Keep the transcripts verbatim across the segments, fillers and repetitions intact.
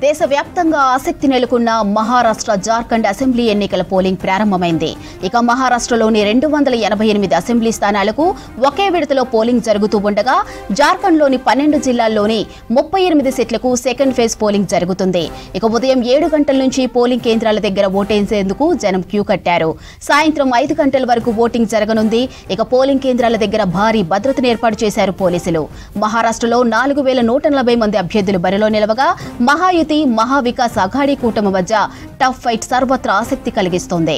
దేశవ్యాప్తంగా ఆసక్తి నెలకొన్న మహారాష్ట్ర జార్ఖండ్ అసెంబ్లీ ఎన్నికల పోలింగ్ ప్రారంభమైంది. ఇక మహారాష్ట్రలోని రెండు వందల ఎనభై ఎనిమిది అసెంబ్లీ స్థానాలకు ఒకే విడతలో పోలింగ్ జరుగుతూ ఉండగా జార్ఖండ్లోని పన్నెండు జిల్లాల్లోని ముప్పై ఎనిమిది సీట్లకు సెకండ్ ఫేజ్ పోలింగ్ జరుగుతుంది. ఇక ఉదయం ఏడు గంటల నుంచి పోలింగ్ కేంద్రాల దగ్గర ఓటేసేందుకు జనం క్యూ కట్టారు. సాయంత్రం ఐదు గంటల వరకు ఓటింగ్ జరగనుంది. ఇక పోలింగ్ కేంద్రాల దగ్గర భారీ భద్రతను ఏర్పాటు చేశారు పోలీసులు. మహారాష్ట్రలో నాలుగు వేల నూట నలభై మంది అభ్యర్థులు బరిలో నిలవగా మహాయుతి మహావికాస్ అఘాడీ కూటమి మధ్య టఫ్ ఫైట్ సర్వత్రా ఆసక్తి కలిగిస్తోంది.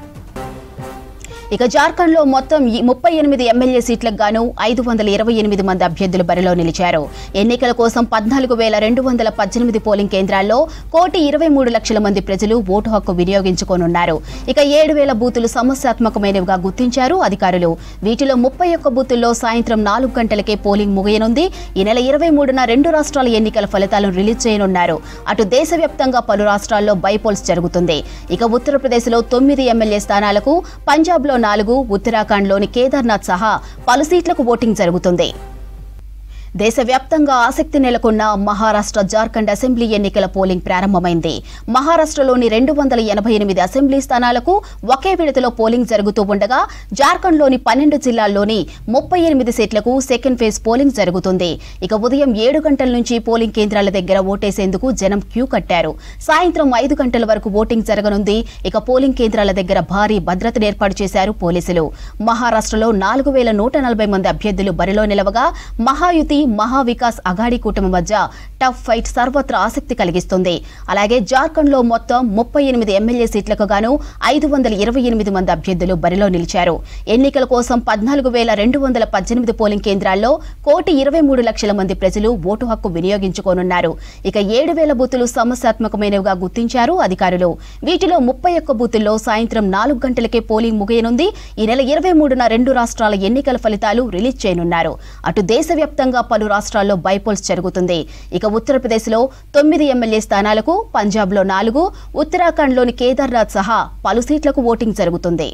ఇక జార్ఖండ్ లో మొత్తం ముప్పై ఎనిమిది ఎమ్మెల్యే సీట్లకు గాను ఐదు వందల ఇరవై ఎనిమిది మంది అభ్యర్థులు బరిలో నిలిచారు. ఎన్నికల కోసం పద్నాలుగు వేల రెండు వందల పద్దెనిమిది పోలింగ్ కేంద్రాల్లో కోటి ఇరవై మూడు లక్షల మంది ప్రజలు ఓటు హక్కు వినియోగించుకోనున్నారు. ఇక ఏడు వేల బూతులు సమస్యాత్మకమైనవిగా గుర్తించారు అధికారులు. వీటిలో ముప్పై ఒక్క బూతుల్లో సాయంత్రం నాలుగు గంటలకే పోలింగ్ ముగియనుంది. ఈ నెల ఇరవై మూడున రెండు రాష్ట్రాల ఎన్నికల ఫలితాలను రిలీజ్ చేయనున్నారు. అటు దేశవ్యాప్తంగా పలు రాష్ట్రాల్లో బైపోల్స్ జరుగుతుంది. ఇక ఉత్తరప్రదేశ్ లో తొమ్మిది ఎమ్మెల్యే స్థానాలకు, పంజాబ్ లో నాలుగు, ఉత్తరాఖండ్లోని కేదార్నాథ్ సహా పలు సీట్లకు ఓటింగ్ జరుగుతుంది. దేశవ్యాప్తంగా ఆసక్తి నెలకొన్న మహారాష్ట్ర జార్ఖండ్ అసెంబ్లీ ఎన్నికల పోలింగ్ ప్రారంభమైంది. మహారాష్ట్రలోని రెండు వందల ఎనభై ఎనిమిది అసెంబ్లీ స్థానాలకు ఒకే విడతలో పోలింగ్ జరుగుతూ ఉండగా జార్ఖండ్లోని పన్నెండు జిల్లాల్లోని ముప్పై ఎనిమిది సీట్లకు సెకండ్ ఫేజ్ పోలింగ్ జరుగుతుంది. ఇక ఉదయం ఏడు గంటల నుంచి పోలింగ్ కేంద్రాల దగ్గర ఓటేసేందుకు జనం క్యూ కట్టారు. సాయంత్రం ఐదు గంటల వరకు ఓటింగ్ జరగనుంది. ఇక పోలింగ్ కేంద్రాల దగ్గర భారీ భద్రతను ఏర్పాటు చేశారు పోలీసులు. మహారాష్ట్రలో నాలుగు వేల నూట నలభై మంది అభ్యర్థులు బరిలో నిలవగా మహాయుతి మహావికాస్ అఘాడీ కూటమి మధ్య టఫ్ ఫైట్ సర్వత్రా ఆసక్తి కలిగిస్తుంది. అలాగే జార్ఖండ్ లో మొత్తం ముప్పై ఎనిమిది ఎమ్మెల్యే సీట్లకు గాను ఐదు వందల ఇరవై ఎనిమిది మంది అభ్యర్థులు బరిలో నిలిచారు. ఎన్నికల కోసం పద్నాలుగు వేల రెండు వందల పద్దెనిమిది పోలింగ్ కేంద్రాల్లో కోటి ఇరవై మూడు లక్షల మంది ప్రజలు ఓటు హక్కు వినియోగించుకోనున్నారు. ఇక ఏడు వేల బూతులు సమస్యాత్మకమైనవిగా గుర్తించారు అధికారులు. వీటిలో ముప్పై ఒక్క బూతుల్లో సాయంత్రం నాలుగు గంటలకే పోలింగ్ ముగియనుంది. ఈ నెల ఇరవై మూడున రెండు రాష్ట్రాల ఎన్నికల ఫలితాలు రిలీజ్ చేయనున్నారు. అటు దేశవ్యాప్తంగా పలు రాష్ట్రాల్లో బైపోల్స్ జరుగుతుంది. ఇక ఉత్తరప్రదేశ్ లో తొమ్మిది ఎమ్మెల్యే స్థానాలకు, పంజాబ్ లో నాలుగు, ఉత్తరాఖండ్లోని కేదార్నాథ్ సహా పలు సీట్లకు ఓటింగ్ జరుగుతుంది.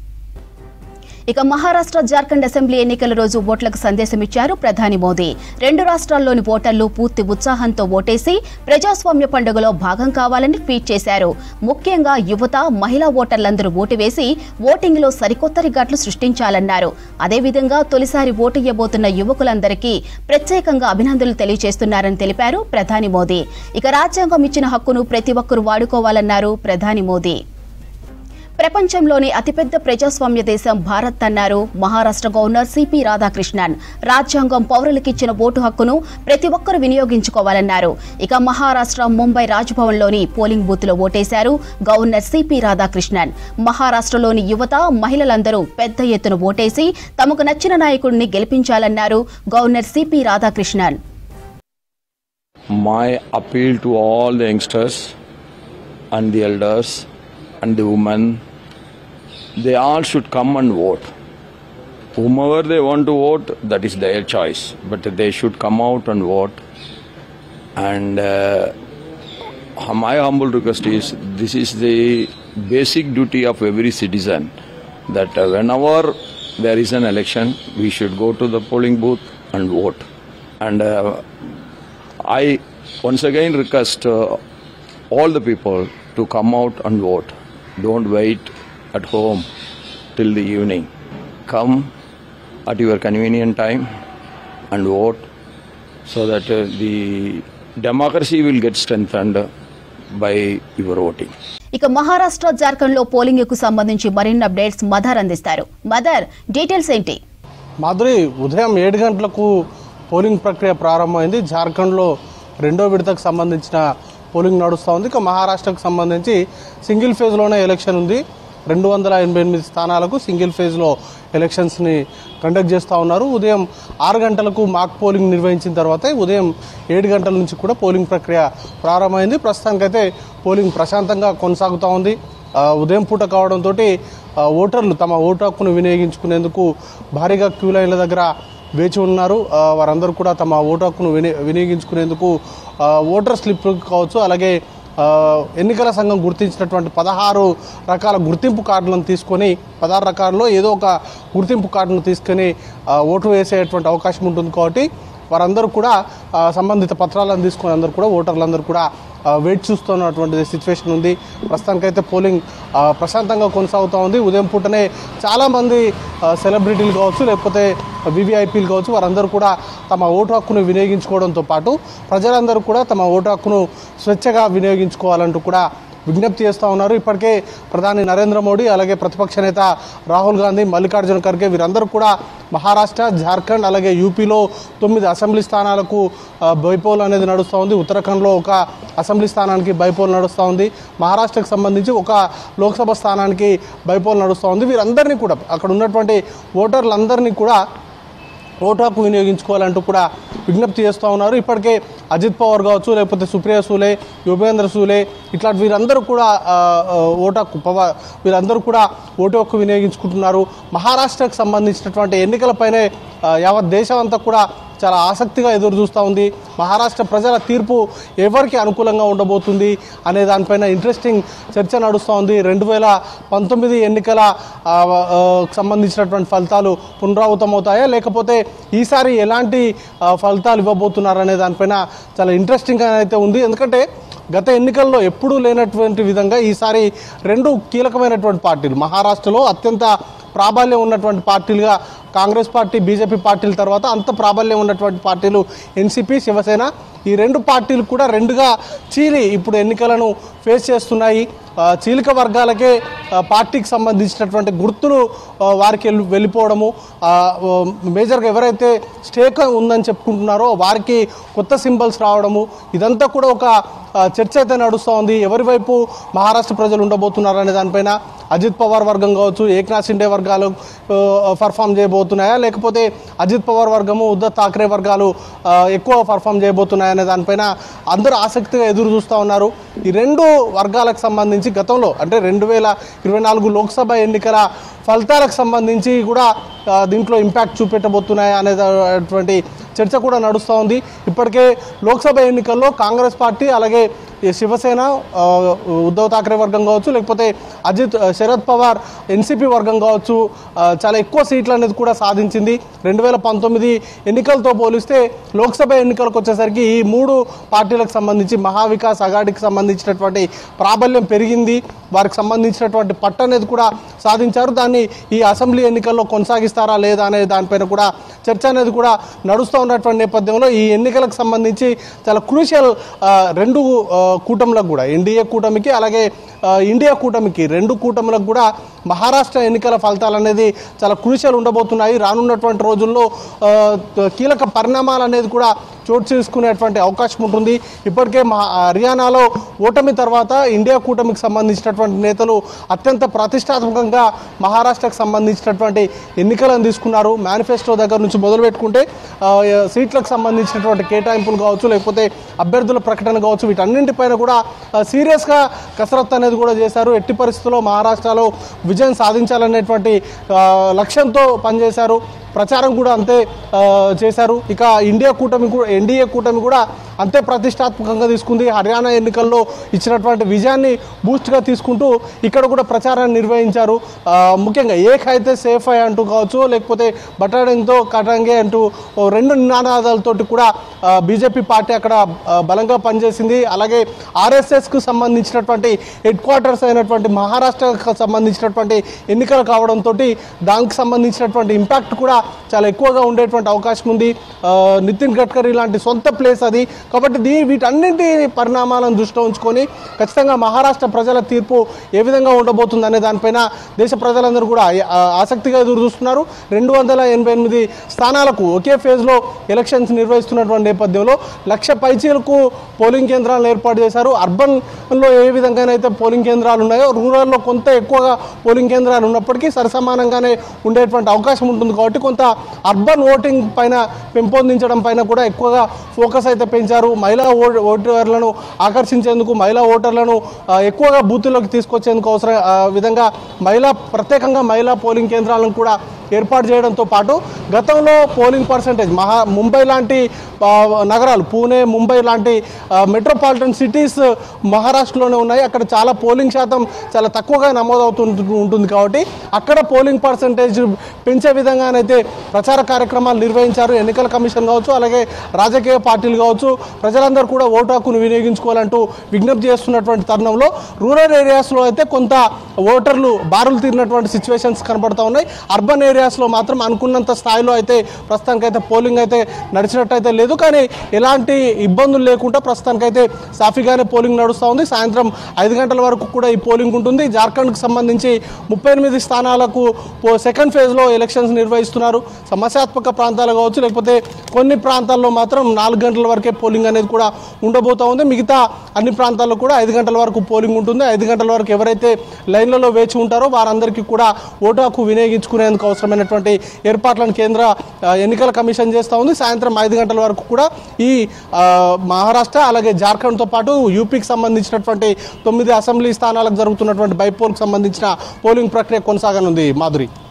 ఇక మహారాష్ట్ర జార్ఖండ్ అసెంబ్లీ ఎన్నికల రోజు ఓట్లకు సందేశం ఇచ్చారు ప్రధాని మోదీ. రెండు రాష్ట్రాల్లోని ఓటర్లు పూర్తి ఉత్సాహంతో ఓటేసి ప్రజాస్వామ్య పండుగలో భాగం కావాలని ట్వీట్ చేశారు. ముఖ్యంగా యువత, మహిళా ఓటర్లందరూ ఓటు వేసి ఓటింగ్ లో సరికొత్త రికార్డులు సృష్టించాలన్నారు. అదేవిధంగా తొలిసారి ఓటు ఇవ్వబోతున్న యువకులందరికీ ప్రత్యేకంగా అభినందనలు తెలియజేస్తున్నారని తెలిపారు ప్రధాని మోదీ. ఇక రాజ్యాంగం ఇచ్చిన హక్కును ప్రతి ఒక్కరూ వాడుకోవాలన్నారు ప్రధాని మోదీ. ప్రపంచంలోని అతిపెద్ద ప్రజాస్వామ్య దేశం భారత్ అన్నారు మహారాష్ట్ర గవర్నర్ సిపి రాధాకృష్ణన్. రాజ్యాంగం పౌరులకిచ్చిన ఓటు హక్కును ప్రతి ఒక్కరూ వినియోగించుకోవాలన్నారు. ఇక మహారాష్ట్ర ముంబై రాజ్భవన్లోని పోలింగ్ బూత్ లో ఓటేశారు గవర్నర్ సిపి రాధాకృష్ణన్. మహారాష్ట్రలోని యువత, మహిళలందరూ పెద్ద ఎత్తున ఓటేసి తమకు నచ్చిన నాయకుడిని గెలిపించాలన్నారు governor CP Radhakrishnan. My appeal to all the youngsters and the elders and the women, they all should come and vote. Whomever they want to vote, that is their choice, but they should come out and vote. And uh, my humble request is, this is the basic duty of every citizen, that uh, whenever there is an election, we should go to the polling booth and vote. And uh, I once again request uh, all the people to come out and vote. Don't wait at home till the evening. Come at your convenient time and vote, so that uh, the democracy will get strengthened by your voting. ఇక మహారాష్ట్ర జార్ఖండ్ లో polling కు సంబంధించి మరిన్ని updates మదర్ అందిస్తారు. మదర్, details ఏంటి? మాధురి, ఉదయం ఏడు గంటలకు పోలింగ్ ప్రక్రియ ప్రారంభమైంది. జార్ఖండ్లో రెండో విడతకు సంబంధించిన పోలింగ్ నడుస్తూ ఉంది. ఇక మహారాష్ట్రకు సంబంధించి సింగిల్ ఫేజ్లోనే ఎలక్షన్ ఉంది. రెండు వందల ఎనభై ఎనిమిది స్థానాలకు సింగిల్ ఫేజ్లో ఎలక్షన్స్ని కండక్ట్ చేస్తూ ఉన్నారు. ఉదయం ఆరు గంటలకు మాక్ పోలింగ్ నిర్వహించిన తర్వాత ఉదయం ఏడు గంటల నుంచి కూడా పోలింగ్ ప్రక్రియ ప్రారంభమైంది. ప్రస్తుతానికైతే పోలింగ్ ప్రశాంతంగా కొనసాగుతూ ఉంది. ఉదయం పూట కావడంతో ఓటర్లు తమ ఓటు హక్కును వినియోగించుకునేందుకు భారీగా క్యూ లైన్ల దగ్గర వేచి ఉన్నారు. వారందరూ కూడా తమ ఓటు హక్కును విని వినియోగించుకునేందుకు ఓటర్ స్లిప్ కావచ్చు, అలాగే ఎన్నికల సంఘం గుర్తించినటువంటి పదహారు రకాల గుర్తింపు కార్డులను తీసుకొని పదహారు రకాల్లో ఏదో ఒక గుర్తింపు కార్డును తీసుకొని ఓటు వేసేటువంటి అవకాశం ఉంటుంది. కాబట్టి వారందరూ కూడా సంబంధిత పత్రాలను తీసుకుని అందరూ కూడా ఓటర్లందరూ కూడా వెయిట్ చూస్తున్నటువంటి సిచ్యువేషన్ ఉంది. ప్రస్తుతానికైతే పోలింగ్ ప్రశాంతంగా కొనసాగుతూ ఉంది. ఉదయం పూటనే చాలామంది సెలబ్రిటీలు కావచ్చు, లేకపోతే వివిఐపీలు కావచ్చు, వారందరూ కూడా తమ ఓటు హక్కును వినియోగించుకోవడంతో పాటు ప్రజలందరూ కూడా తమ ఓటు హక్కును స్వేచ్ఛగా వినియోగించుకోవాలంటూ కూడా విజ్ఞప్తి చేస్తూ ఉన్నారు. ఇప్పటికే ప్రధాని నరేంద్ర మోడీ, అలాగే ప్రతిపక్ష నేత రాహుల్ గాంధీ, మల్లికార్జున ఖర్గే వీరందరూ కూడా మహారాష్ట్ర, జార్ఖండ్, అలాగే యూపీలో తొమ్మిది అసెంబ్లీ స్థానాలకు బైపోల్ అనేది నడుస్తూ ఉంది. ఉత్తరాఖండ్లో ఒక అసెంబ్లీ స్థానానికి బైపోల్ నడుస్తూ ఉంది. మహారాష్ట్రకు సంబంధించి ఒక లోక్సభ స్థానానికి బైపోల్ నడుస్తూ ఉంది. వీరందరినీ కూడా అక్కడ ఉన్నటువంటి ఓటర్లందరినీ కూడా ఓటు హక్కు వినియోగించుకోవాలంటూ కూడా విజ్ఞప్తి చేస్తూ ఉన్నారు. ఇప్పటికే అజిత్ పవార్ కావచ్చు, లేకపోతే సుప్రియా సూలే, యుపేంద్ర సూలే ఇట్లాంటి వీరందరూ కూడా ఓటు హక్కు పవార్ వీరందరూ కూడా ఓటు హక్కు వినియోగించుకుంటున్నారు. మహారాష్ట్రకు సంబంధించినటువంటి ఎన్నికలపైనే యావత్ దేశం అంతా కూడా చాలా ఆసక్తిగా ఎదురు చూస్తూ ఉంది. మహారాష్ట్ర ప్రజల తీర్పు ఎవరికి అనుకూలంగా ఉండబోతుంది అనే దానిపైన ఇంట్రెస్టింగ్ చర్చ నడుస్తూ ఉంది. రెండు వేల పంతొమ్మిది ఎన్నికల సంబంధించినటువంటి ఫలితాలు పునరావృతమవుతాయా, లేకపోతే ఈసారి ఎలాంటి ఫలితాలు ఇవ్వబోతున్నారు అనే దానిపైన చాలా ఇంట్రెస్టింగ్గా అయితే ఉంది. ఎందుకంటే గత ఎన్నికల్లో ఎప్పుడూ లేనటువంటి విధంగా ఈసారి రెండు కీలకమైనటువంటి పార్టీలు, మహారాష్ట్రలో అత్యంత ప్రాబల్యం ఉన్నటువంటి పార్టీలుగా కాంగ్రెస్ పార్టీ, బీజేపీ పార్టీల తర్వాత అంత ప్రాబల్యం ఉన్నటువంటి పార్టీలు ఎన్సీపీ, శివసేన, ఈ రెండు పార్టీలు కూడా రెండుగా చీలి ఇప్పుడు ఎన్నికలను ఫేస్ చేస్తున్నాయి. చీలిక వర్గాలకే పార్టీకి సంబంధించినటువంటి గుర్తులు వారికి వెళ్ళిపోవడము, మేజర్గా ఎవరైతే స్టేక్ ఉందని చెప్పుకుంటున్నారో వారికి కొత్త సింబల్స్ రావడము, ఇదంతా కూడా ఒక చర్చ అయితే నడుస్తూ ఉంది. ఎవరి వైపు మహారాష్ట్ర ప్రజలు ఉండబోతున్నారు అనే దానిపైన అజిత్ పవార్ వర్గం కావచ్చు, ఏక్నాథ్ షిండే వర్గాలు పర్ఫామ్ చేయబోతున్నాయా, లేకపోతే అజిత్ పవార్ వర్గము, ఉద్ధవ్ ఠాక్రే వర్గాలు ఎక్కువ పర్ఫామ్ చేయబోతున్నాయా అనే దానిపైన అందరూ ఆసక్తిగా ఎదురు చూస్తూ ఉన్నారు. ఈ రెండు వర్గాలకు సంబంధించి గతంలో అంటే రెండు వేల ఇరవై నాలుగు లోక్సభ ఎన్నికల ఫలితాలకు సంబంధించి కూడా దీంట్లో ఇంపాక్ట్ చూపెట్టబోతున్నాయా అనేటువంటి చర్చ కూడా నడుస్తూ ఉంది. ఇప్పటికే లోక్సభ ఎన్నికల్లో కాంగ్రెస్ పార్టీ, అలాగే శివసేన, ఉద్ధవ్ ఠాక్రే వర్గం కావచ్చు, లేకపోతే అజిత్ శరద్ పవార్ ఎన్సీపీ వర్గం కావచ్చు, చాలా ఎక్కువ సీట్లు అనేది కూడా సాధించింది. రెండు వేల పంతొమ్మిది ఎన్నికలతో పోలిస్తే లోక్సభ ఎన్నికలకు వచ్చేసరికి ఈ మూడు పార్టీలకు సంబంధించి మహావికాస్ అఘాడీకి సంబంధించినటువంటి ప్రాబల్యం పెరిగింది. వారికి సంబంధించినటువంటి పట్టు అనేది కూడా సాధించారు. దాన్ని ఈ అసెంబ్లీ ఎన్నికల్లో కొనసాగిస్తారా లేదా అనే దానిపైన కూడా చర్చ అనేది కూడా నడుస్తూ ఉన్నటువంటి నేపథ్యంలో ఈ ఎన్నికలకు సంబంధించి చాలా క్రూషియల్ రెండు కూటములకు కూడా, ఎన్డీఏ కూటమికి అలాగే ఇండియా కూటమికి, రెండు కూటములకు కూడా మహారాష్ట్ర ఎన్నికల ఫలితాలు అనేది చాలా క్రూషియల్ ఉండబోతున్నాయి. రానున్నటువంటి రోజుల్లో కీలక పరిణామాలు అనేది కూడా చోటు చేసుకునేటువంటి అవకాశం ఉంటుంది. ఇప్పటికే మా హర్యానాలో ఓటమి తర్వాత ఇండియా కూటమికి సంబంధించినటువంటి నేతలు అత్యంత ప్రతిష్టాత్మకంగా మహారాష్ట్రకు సంబంధించినటువంటి ఎన్నికలను తీసుకున్నారు. మేనిఫెస్టో దగ్గర నుంచి మొదలు పెట్టుకుంటే సీట్లకు సంబంధించినటువంటి కేటాయింపులు కావచ్చు, లేకపోతే అభ్యర్థుల ప్రకటన కావచ్చు, వీటన్నింటిపైన కూడా సీరియస్గా కసరత్తు అనేది కూడా చేశారు. ఎట్టి పరిస్థితుల్లో మహారాష్ట్రలో విజయం సాధించాలనేటువంటి లక్ష్యంతో పనిచేశారు. ప్రచారం కూడా అంతే చేశారు. ఇక ఇండియా కూటమి ఎన్డీఏ కూటమి కూడా అంతే ప్రతిష్టాత్మకంగా తీసుకుంది. హర్యానా ఎన్నికల్లో ఇచ్చినటువంటి విజయాన్ని బూస్ట్గా తీసుకుంటూ ఇక్కడ కూడా ప్రచారాన్ని నిర్వహించారు. ముఖ్యంగా ఏక్ అయితే సేఫ్ అయ్యి అంటూ కావచ్చు, లేకపోతే బటాడింగ్తో కటంగే అంటూ రెండు నినాదాలతోటి కూడా బీజేపీ పార్టీ అక్కడ బలంగా పనిచేసింది. అలాగే ఆర్ఎస్ఎస్కు సంబంధించినటువంటి హెడ్ క్వార్టర్స్ అయినటువంటి మహారాష్ట్రకు సంబంధించినటువంటి ఎన్నికలు కావడంతో దానికి సంబంధించినటువంటి ఇంపాక్ట్ కూడా చాలా ఎక్కువగా ఉండేటువంటి అవకాశం ఉంది. నితిన్ గడ్కరీ లాంటి సొంత ప్లేస్ అది. కాబట్టి దీ వీటన్నింటి పరిణామాలను దృష్టిలో ఉంచుకొని ఖచ్చితంగా మహారాష్ట్ర ప్రజల తీర్పు ఏ విధంగా ఉండబోతుంది అనే దానిపైన దేశ ప్రజలందరూ కూడా ఆసక్తిగా ఎదురు చూస్తున్నారు. రెండు వందల ఎనభై ఎనిమిది స్థానాలకు ఒకే ఫేజ్లో ఎలక్షన్స్ నిర్వహిస్తున్నటువంటి నేపథ్యంలో లక్ష పైచీలకు పోలింగ్ కేంద్రాలను ఏర్పాటు చేశారు. అర్బన్లో ఏ విధంగానైతే పోలింగ్ కేంద్రాలు ఉన్నాయో రూరల్లో కొంత ఎక్కువగా పోలింగ్ కేంద్రాలు ఉన్నప్పటికీ సరిసమానంగానే ఉండేటువంటి అవకాశం ఉంటుంది. కాబట్టి కొంత అర్బన్ ఓటింగ్ పైన పెంపొందించడం పైన కూడా ఎక్కువగా ఫోకస్ అయితే పెంచారు. మహిళా ఓటర్లను ఆకర్షించేందుకు, మహిళా ఓటర్లను ఎక్కువగా బూతుల్లోకి తీసుకొచ్చేందుకు అవసరం విధంగా మహిళా ప్రత్యేకంగా మహిళా పోలింగ్ కేంద్రాలను కూడా ఏర్పాటు చేయడంతో పాటు గతంలో పోలింగ్ పర్సంటేజ్ మహా ముంబై లాంటి నగరాలు పూణే ముంబై లాంటి మెట్రోపాలిటన్ సిటీస్ మహారాష్ట్రలోనే ఉన్నాయి. అక్కడ చాలా పోలింగ్ శాతం చాలా తక్కువగా నమోదవుతూ ఉంటుంది కాబట్టి అక్కడ పోలింగ్ పర్సంటేజ్ పెంచే విధంగానైతే ప్రచార కార్యక్రమాలు నిర్వహించారు ఎన్నికల కమిషన్ కావచ్చు, అలాగే రాజకీయ పార్టీలు కావచ్చు. ప్రజలందరూ కూడా ఓటు హక్కును వినియోగించుకోవాలంటూ విజ్ఞప్తి చేస్తున్నటువంటి తరుణంలో రూరల్ ఏరియాస్లో అయితే కొంత ఓటర్లు బారులు తీరినటువంటి సిచ్యువేషన్స్ కనబడుతూ ఉన్నాయి. అర్బన్ ఏరియాస్లో మాత్రం అనుకున్నంత స్థాయిలో అయితే ప్రస్తుతానికైతే పోలింగ్ అయితే నడిచినట్టయితే లేదు. కానీ ఎలాంటి ఇబ్బందులు లేకుండా ప్రస్తుతానికైతే సాఫీగానే పోలింగ్ నడుస్తూ ఉంది. సాయంత్రం ఐదు గంటల వరకు కూడా ఈ పోలింగ్ ఉంటుంది. జార్ఖండ్కి సంబంధించి ముప్పై ఎనిమిది స్థానాలకు సెకండ్ ఫేజ్లో ఎలక్షన్స్ నిర్వహిస్తున్నారు. సమస్యాత్మక ప్రాంతాలు కావచ్చు, లేకపోతే కొన్ని ప్రాంతాల్లో మాత్రం నాలుగు గంటల వరకే పోలింగ్ అనేది కూడా ఉండబోతూ ఉంది. మిగతా అన్ని ప్రాంతాల్లో కూడా ఐదు గంటల వరకు పోలింగ్ ఉంటుంది. ఐదు గంటల వరకు ఎవరైతే లైన్లలో వేచి ఉంటారో వారందరికీ కూడా ఓటు హక్కు వినియోగించుకునేందుకు అవసరమైనటువంటి ఏర్పాట్లను కేంద్ర ఎన్నికల కమిషన్ చేస్తూ ఉంది. సాయంత్రం ఐదు గంటల వరకు కూడా ఈ మహారాష్ట్ర అలాగే జార్ఖండ్తో పాటు యూపీకి సంబంధించినటువంటి తొమ్మిది అసెంబ్లీ స్థానాలకు జరుగుతున్నటువంటి బైపోల్కి సంబంధించిన పోలింగ్ ప్రక్రియ కొనసాగనుంది. మాధురి.